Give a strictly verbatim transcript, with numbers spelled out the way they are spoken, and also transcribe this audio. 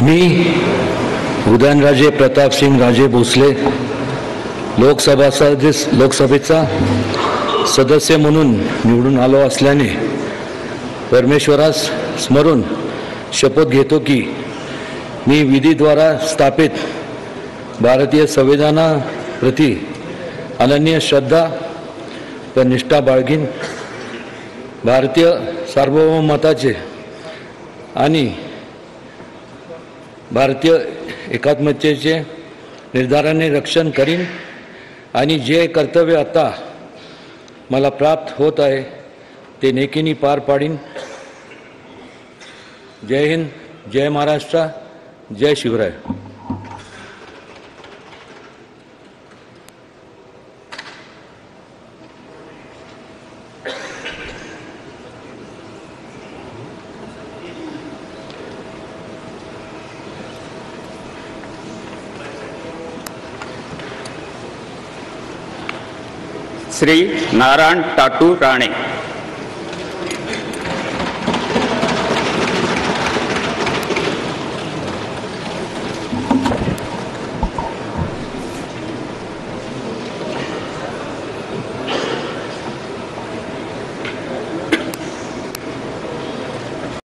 मी उदयनराजे प्रतापसिंग राजे भोसले लोकसभा लोकसभेचा सदस्य म्हणून निवडून आलो असल्याने परमेश्वरास स्मरून शपथ घेतो की मी विधीद्वारा स्थापित भारतीय संविधानाप्रती अनन्य श्रद्धा व निष्ठा बाळगीन, भारतीय सार्वभौमत्वाचे आणि भारतीय एकात्मतेचे निर्धाराने रक्षण करीन आणि जे कर्तव्य आता मला प्राप्त होत आहे ते नेकीने पार पाडीन. जय हिंद, जय महाराष्ट्र, जय शिवराय. श्री नारायण टाटू राणे.